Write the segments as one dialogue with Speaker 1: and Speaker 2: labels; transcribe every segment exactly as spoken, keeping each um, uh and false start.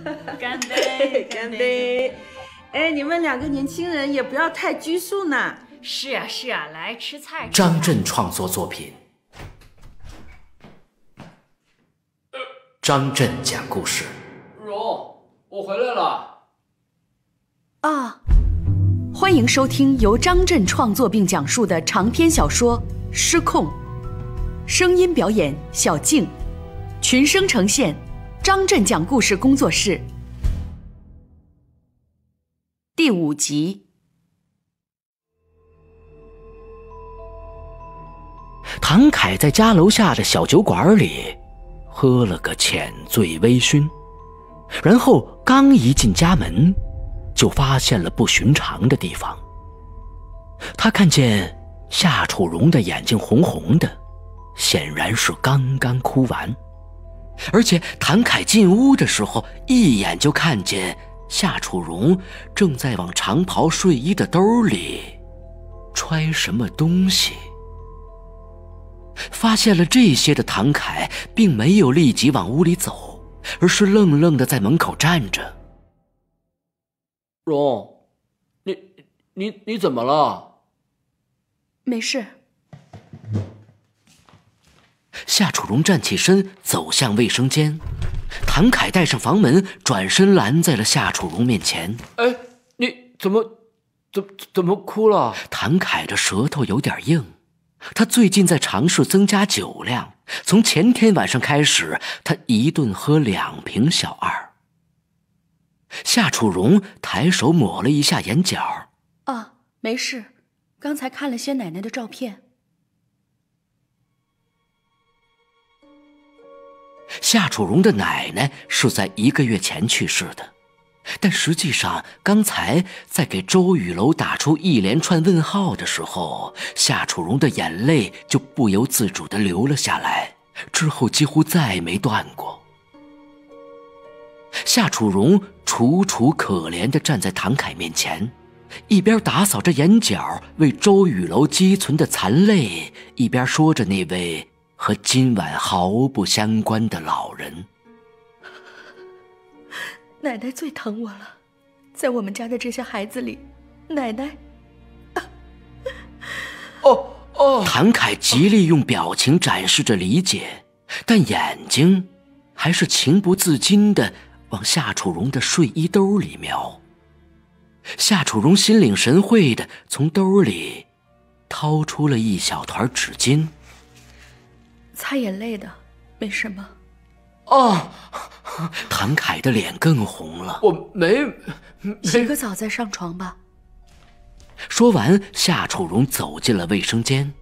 Speaker 1: 干杯！
Speaker 2: 干杯！哎，你们两个年轻人也不要太拘束呢。
Speaker 1: 是啊是啊，来吃菜。
Speaker 3: 张震创作作品，张震讲故事。
Speaker 4: 蓉，我回来了。
Speaker 5: 啊，欢迎收听由张震创作并讲述的长篇小说《失控》，声音表演小静，群声呈现张震讲故事工作室，第五集。
Speaker 3: 唐凯在家楼下的小酒馆里喝了个浅醉微醺，然后刚一进家门就发现了不寻常的地方。他看见夏楚蓉的眼睛红红的，显然是刚刚哭完。而且唐凯进屋的时候，一眼就看见夏楚蓉正在往长袍睡衣的兜里揣什么东西。发现了这些的唐凯并没有立即往屋里走，而是愣愣地在门口站着。
Speaker 4: 蓉，你你你怎么了？
Speaker 5: 没事。
Speaker 3: 夏楚蓉站起身走向卫生间，唐凯带上房门，转身拦在了夏楚蓉面前。
Speaker 4: 哎，你怎么怎怎么哭了？
Speaker 3: 唐凯的舌头有点硬，他最近在尝试增加酒量，从前天晚上开始，他一顿喝两瓶小二。夏楚蓉抬手抹了一下眼角。
Speaker 5: 啊，没事，刚才看了些奶奶的照片。
Speaker 3: 夏楚蓉的奶奶是在一个月前去世的，但实际上刚才在给周雨楼打出一连串问号的时候，夏楚蓉的眼泪就不由自主地流了下来，之后几乎再没断过。夏楚蓉楚楚可怜地站在唐凯面前，一边打扫着眼角为周雨楼积存的残泪，一边说着那位和今晚毫不相关的老人。
Speaker 5: 奶奶最疼我了，在我们家的这些孩子里，奶奶……啊、
Speaker 4: 哦哦！
Speaker 3: 唐凯极力用表情展示着理解，但眼睛还是情不自禁地往夏楚蓉的睡衣兜里瞄。夏楚蓉心领神会地从兜里掏出了一小团纸巾。
Speaker 5: 擦眼泪的，没什么。
Speaker 4: 啊！
Speaker 3: 唐凯的脸更红了。
Speaker 4: 我没没
Speaker 5: 洗个澡再上床吧。
Speaker 3: 说完，夏楚蓉走进了卫生间。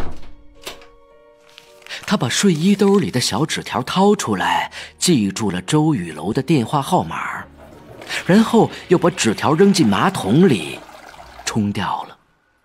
Speaker 3: 他把睡衣兜里的小纸条掏出来，记住了周雨楼的电话号码，然后又把纸条扔进马桶里冲掉了。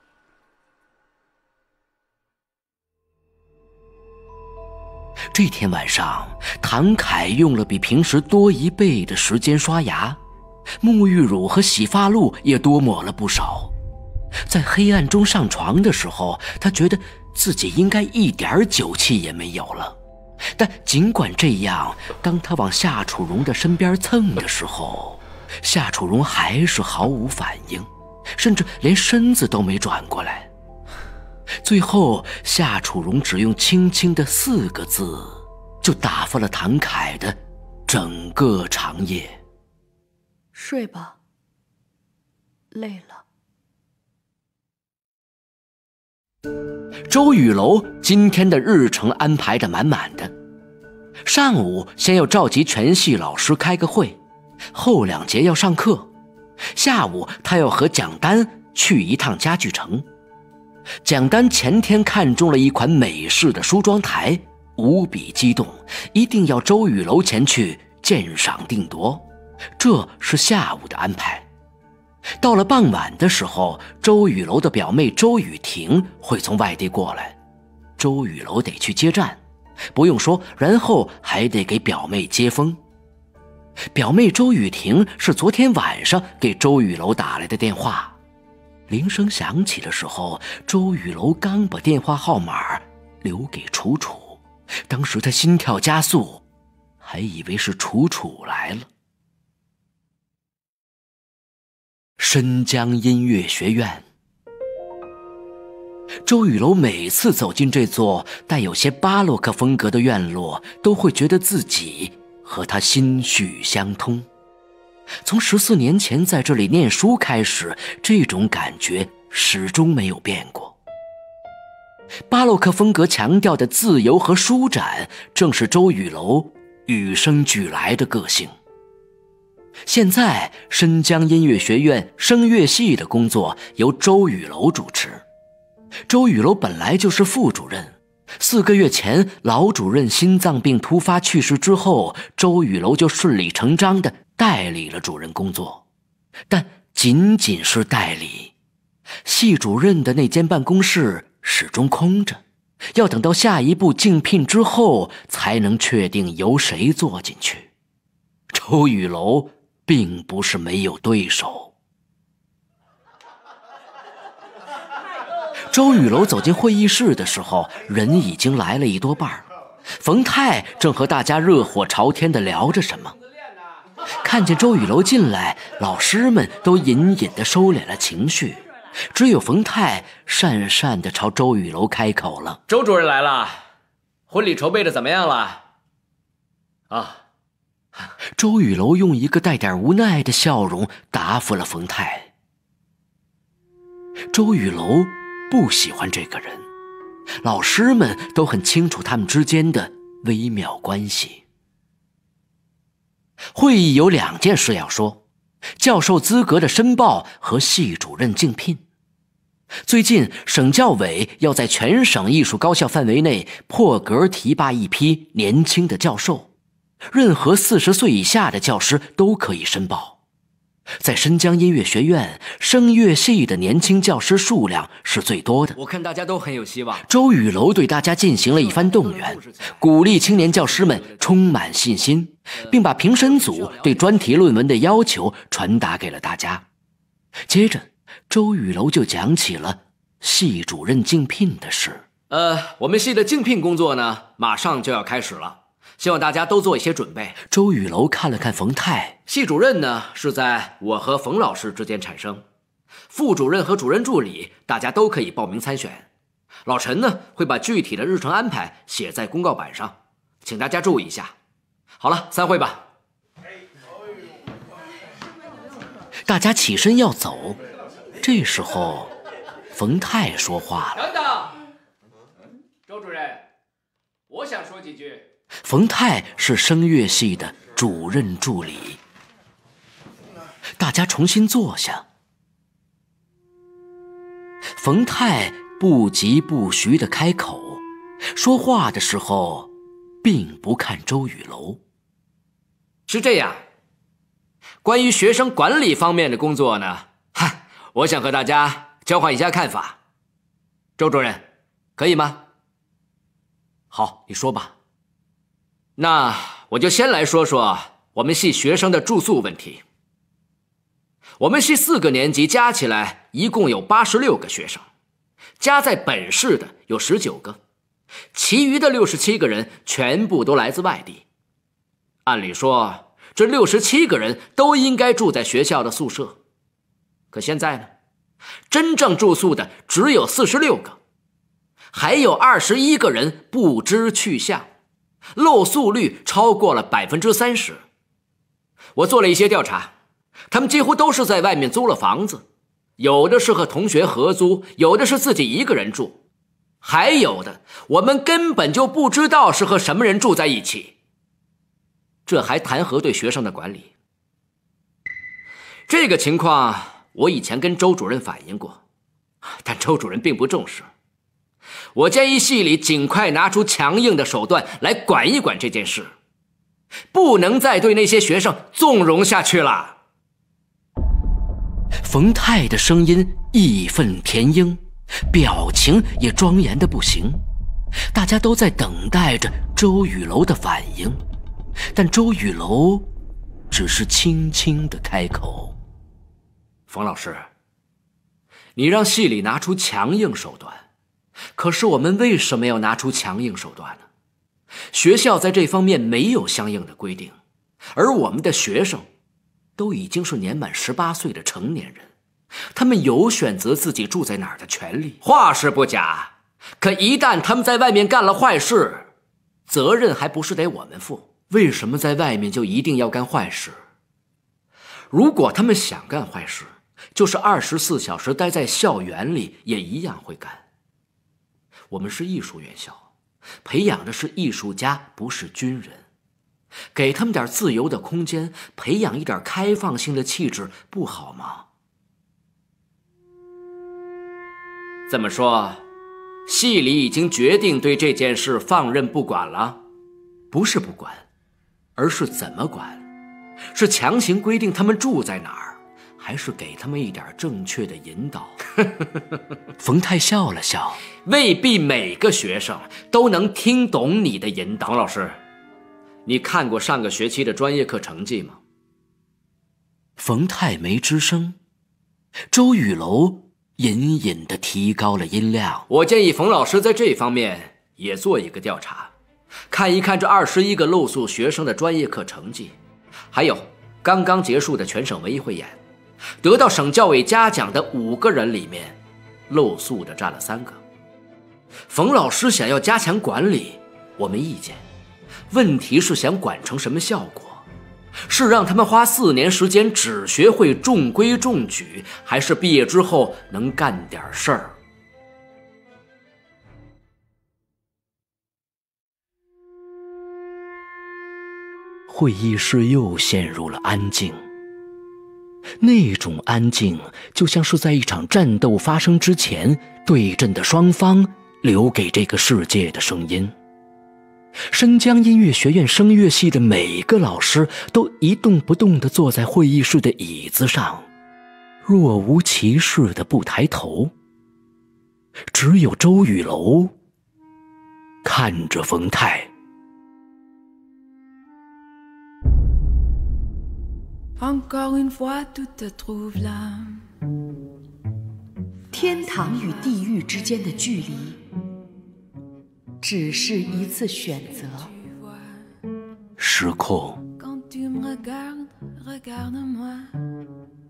Speaker 3: 这天晚上，唐凯用了比平时多一倍的时间刷牙，沐浴乳和洗发露也多抹了不少。在黑暗中上床的时候，他觉得自己应该一点酒气也没有了。但尽管这样，当他往夏楚蓉的身边蹭的时候，夏楚蓉还是毫无反应，甚至连身子都没转过来。最后，夏楚蓉只用轻轻的四个字，就打发了唐凯的整个长夜。
Speaker 5: 睡吧，累了。
Speaker 3: 周雨楼今天的日程安排得满满的，上午先要召集全系老师开个会，后两节要上课，下午他要和蒋丹去一趟家具城。蒋丹前天看中了一款美式的梳妆台，无比激动，一定要周雨楼前去鉴赏定夺，这是下午的安排。到了傍晚的时候，周雨楼的表妹周雨婷会从外地过来，周雨楼得去接站，不用说，然后还得给表妹接风。表妹周雨婷是昨天晚上给周雨楼打来的电话，铃声响起的时候，周雨楼刚把电话号码留给楚楚，当时他心跳加速，还以为是楚楚来了。 申江音乐学院。周雨楼每次走进这座带有些巴洛克风格的院落，都会觉得自己和他心绪相通。从十四年前在这里念书开始，这种感觉始终没有变过。巴洛克风格强调的自由和舒展，正是周雨楼与生俱来的个性。现在申江音乐学院声乐系的工作由周雨楼主持。周雨楼本来就是副主任，四个月前老主任心脏病突发去世之后，周雨楼就顺理成章地代理了主任工作。但仅仅是代理，系主任的那间办公室始终空着，要等到下一步竞聘之后才能确定由谁坐进去。周雨楼并不是没有对手。周雨楼走进会议室的时候，人已经来了一多半。冯泰正和大家热火朝天地聊着什么。看见周雨楼进来，老师们都隐隐地收敛了情绪，只有冯泰讪讪地朝周雨楼开口了：“
Speaker 4: 周主任来了，婚礼筹备的怎么样了？”啊。
Speaker 3: 周雨楼用一个带点无奈的笑容答复了冯泰。周雨楼不喜欢这个人，老师们都很清楚他们之间的微妙关系。会议有两件事要说：教授资格的申报和系主任竞聘。最近省教委要在全省艺术高校范围内破格提拔一批年轻的教授，任何四十岁以下的教师都可以申报。在申江音乐学院，声乐系的年轻教师数量是最多的。
Speaker 4: 我看大家都很有希望。
Speaker 3: 周雨楼对大家进行了一番动员，鼓励青年教师们充满信心，并把评审组对专题论文的要求传达给了大家。接着，周雨楼就讲起了系主任竞聘的事。
Speaker 4: 呃，我们系的竞聘工作呢，马上就要开始了。希望大家都做一些准备。
Speaker 3: 周雨楼看了看冯泰，
Speaker 4: 系主任呢是在我和冯老师之间产生，副主任和主任助理大家都可以报名参选。老陈呢会把具体的日程安排写在公告板上，请大家注意一下。好了，散会吧。
Speaker 3: 大家起身要走，这时候冯泰说话了：“
Speaker 4: 等等，周主任，我想说几句。”
Speaker 3: 冯泰是声乐系的主任助理。大家重新坐下。冯泰不疾不徐地开口，说话的时候并不看周雨楼。
Speaker 4: 是这样，关于学生管理方面的工作呢，嗨，我想和大家交换一下看法。周主任，可以吗？
Speaker 3: 好，你说吧。
Speaker 4: 那我就先来说说我们系学生的住宿问题。我们系四个年级加起来一共有八十六个学生，加在本市的有十九个，其余的六十七个人全部都来自外地。按理说，这六十七个人都应该住在学校的宿舍，可现在呢，真正住宿的只有四十六个，还有二十一个人不知去向。漏宿率超过了百分之三十。我做了一些调查，他们几乎都是在外面租了房子，有的是和同学合租，有的是自己一个人住，还有的我们根本就不知道是和什么人住在一起。这还谈何对学生的管理？这个情况我以前跟周主任反映过，但周主任并不重视。我建议系里尽快拿出强硬的手段来管一管这件事，不能再对那些学生纵容下去了。
Speaker 3: 冯泰的声音义愤填膺，表情也庄严的不行。大家都在等待着周雨楼的反应，但周雨楼只是轻轻地开口：“
Speaker 4: 冯老师，你让系里拿出强硬手段。可是我们为什么要拿出强硬手段呢？学校在这方面没有相应的规定，而我们的学生都已经是年满十八岁的成年人， 他们有选择自己住在哪儿的权利。话是不假，可一旦他们在外面干了坏事，责任还不是得我们负？为什么在外面就一定要干坏事？如果他们想干坏事，就是二十四小时待在校园里也一样会干。我们是艺术院校，培养的是艺术家，不是军人。给他们点自由的空间，培养一点开放性的气质，不好吗？这么说，系里已经决定对这件事放任不管了？不是不管，而是怎么管？是强行规定他们住在哪儿，还是给他们一点正确的引导？
Speaker 3: 冯太笑了笑，
Speaker 4: 未必每个学生都能听懂你的引导。冯老师，你看过上个学期的专业课成绩吗？
Speaker 3: 冯太没吱声，周雨楼隐隐地提高了音量。
Speaker 4: 我建议冯老师在这方面也做一个调查，看一看这二十一个露宿学生的专业课成绩，还有刚刚结束的全省文艺汇演，得到省教委嘉奖的五个人里面，露宿的占了三个。冯老师想要加强管理，我没意见。问题是想管成什么效果？是让他们花四年时间只学会中规中矩，还是毕业之后能干点事儿？
Speaker 3: 会议室又陷入了安静，那种安静就像是在一场战斗发生之前，对阵的双方留给这个世界的声音。申江音乐学院声乐系的每个老师都一动不动地坐在会议室的椅子上，若无其事地不抬头。只有周雨楼看着冯太。
Speaker 5: 天堂与地狱之间的距离，只是一次选择。
Speaker 3: 失控。